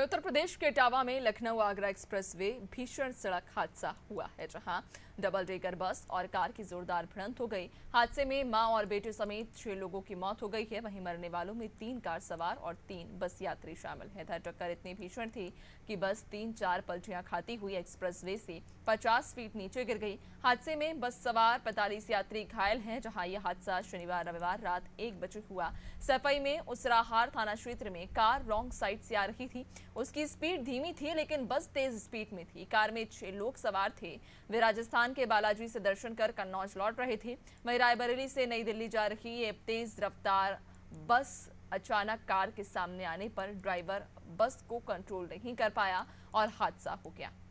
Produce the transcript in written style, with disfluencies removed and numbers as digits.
उत्तर प्रदेश के इटावा में लखनऊ आगरा एक्सप्रेसवे भीषण सड़क हादसा हुआ है, जहां डबल डेकर बस और कार की जोरदार भिड़ंत हो गई। हादसे में मां और बेटे समेत 6 लोगों की मौत हो गई है। वहीं मरने वालों में 3 कार सवार और 3 बस यात्री शामिल हैं। टक्कर इतनी भीषण थी कि बस 3-4 पलटियां खाती हुई एक्सप्रेसवे से 50 फीट नीचे गिर गई। हादसे में बस सवार 45 यात्री घायल हैं, जहां यह हादसा शनिवार रविवार रात 1 बजे हुआ। सफाई में उसराहार थाना क्षेत्र में कार रॉन्ग साइड से आ रही थी। उसकी स्पीड धीमी थी, लेकिन बस तेज स्पीड में थी। कार में 6 लोग सवार थे। वे राजस्थान के बालाजी से दर्शन कर कन्नौज लौट रहे थे। वहीं रायबरेली से नई दिल्ली जा रही ये तेज रफ्तार बस अचानक कार के सामने आने पर ड्राइवर बस को कंट्रोल नहीं कर पाया और हादसा हो गया।